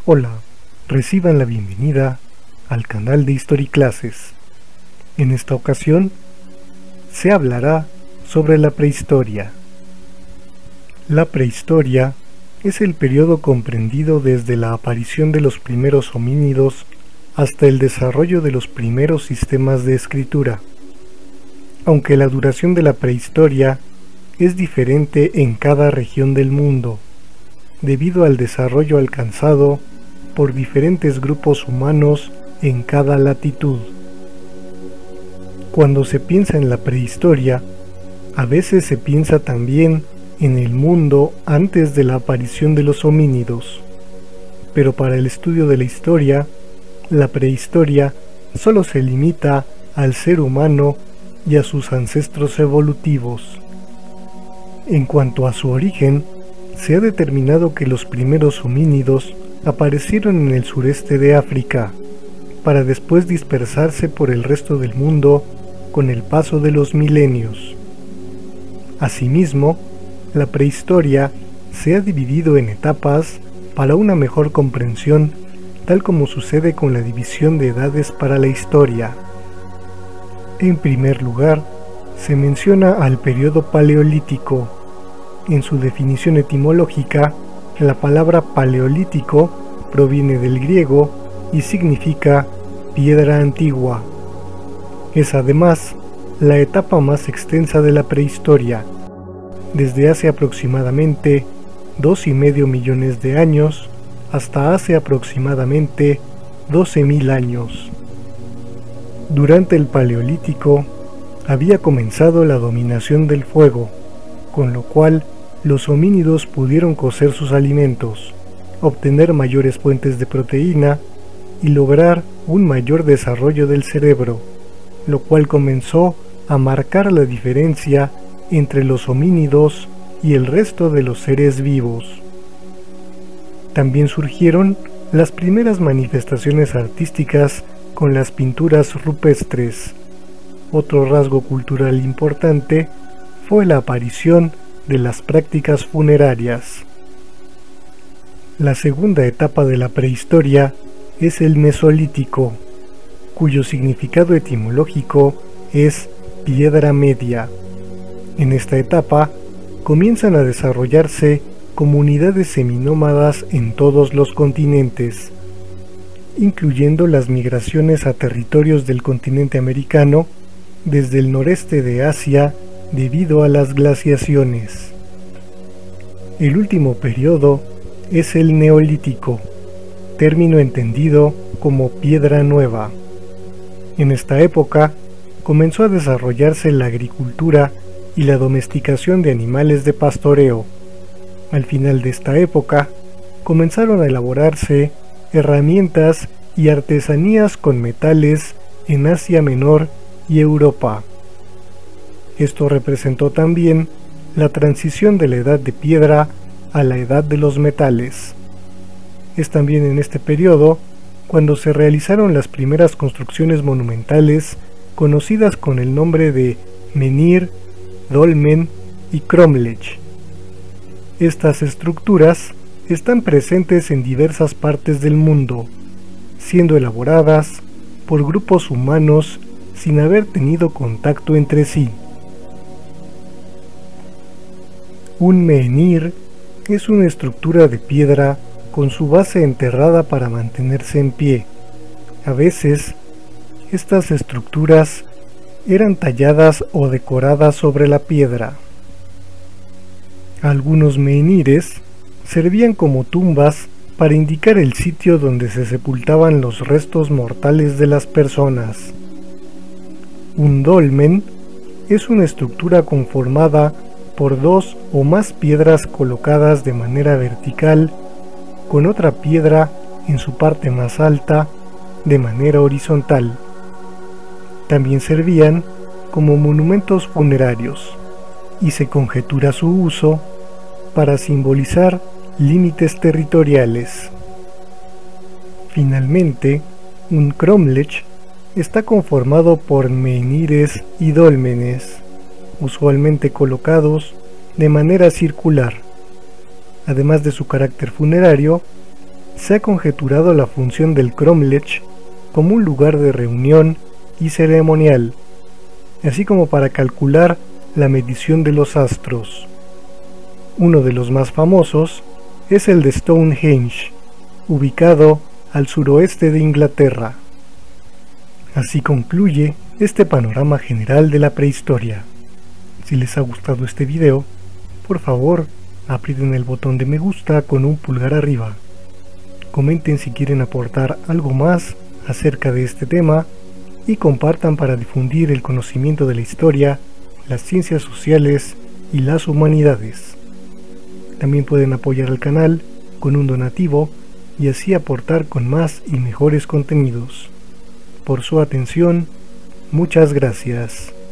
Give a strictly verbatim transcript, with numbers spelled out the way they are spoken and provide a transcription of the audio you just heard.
Hola, reciban la bienvenida al canal de Historiclases. En esta ocasión se hablará sobre la prehistoria. La prehistoria es el periodo comprendido desde la aparición de los primeros homínidos hasta el desarrollo de los primeros sistemas de escritura. Aunque la duración de la prehistoria es diferente en cada región del mundo, debido al desarrollo alcanzado por diferentes grupos humanos en cada latitud. Cuando se piensa en la prehistoria, a veces se piensa también en el mundo antes de la aparición de los homínidos, pero para el estudio de la historia, la prehistoria solo se limita al ser humano y a sus ancestros evolutivos. En cuanto a su origen, se ha determinado que los primeros homínidos aparecieron en el sureste de África, para después dispersarse por el resto del mundo con el paso de los milenios. Asimismo, la prehistoria se ha dividido en etapas para una mejor comprensión, tal como sucede con la división de edades para la historia. En primer lugar, se menciona al periodo paleolítico. En su definición etimológica, la palabra paleolítico proviene del griego y significa piedra antigua. Es además la etapa más extensa de la prehistoria, desde hace aproximadamente dos y medio millones de años hasta hace aproximadamente doce mil años. Durante el Paleolítico había comenzado la dominación del fuego, con lo cual los homínidos pudieron cocer sus alimentos, obtener mayores fuentes de proteína y lograr un mayor desarrollo del cerebro, lo cual comenzó a marcar la diferencia entre los homínidos y el resto de los seres vivos. También surgieron las primeras manifestaciones artísticas con las pinturas rupestres. Otro rasgo cultural importante fue la aparición de las prácticas funerarias. La segunda etapa de la prehistoria es el Mesolítico, cuyo significado etimológico es piedra media. En esta etapa comienzan a desarrollarse comunidades seminómadas en todos los continentes, incluyendo las migraciones a territorios del continente americano desde el noreste de Asia debido a las glaciaciones. El último periodo es el Neolítico, término entendido como piedra nueva. En esta época comenzó a desarrollarse la agricultura y la domesticación de animales de pastoreo. Al final de esta época comenzaron a elaborarse herramientas y artesanías con metales en Asia Menor y Europa. Esto representó también la transición de la edad de piedra a la edad de los metales. Es también en este periodo cuando se realizaron las primeras construcciones monumentales conocidas con el nombre de menhir, dolmen y cromlech. Estas estructuras están presentes en diversas partes del mundo, siendo elaboradas por grupos humanos sin haber tenido contacto entre sí. Un menhir es una estructura de piedra con su base enterrada para mantenerse en pie. A veces, estas estructuras eran talladas o decoradas sobre la piedra. Algunos menhires servían como tumbas para indicar el sitio donde se sepultaban los restos mortales de las personas. Un dolmen es una estructura conformada por dos o más piedras colocadas de manera vertical, con otra piedra en su parte más alta de manera horizontal. También servían como monumentos funerarios y se conjetura su uso para simbolizar límites territoriales. Finalmente, un cromlech está conformado por menhires y dólmenes, usualmente colocados de manera circular. Además de su carácter funerario, Se ha conjeturado la función del cromlech como un lugar de reunión y ceremonial, así como para calcular la medición de los astros. Uno de los más famosos es el de Stonehenge, ubicado al suroeste de Inglaterra. Así concluye este panorama general de la prehistoria. Si les ha gustado este video, por favor, aprieten el botón de me gusta con un pulgar arriba. Comenten si quieren aportar algo más acerca de este tema y compartan para difundir el conocimiento de la historia, las ciencias sociales y las humanidades. También pueden apoyar al canal con un donativo y así aportar con más y mejores contenidos. Por su atención, muchas gracias.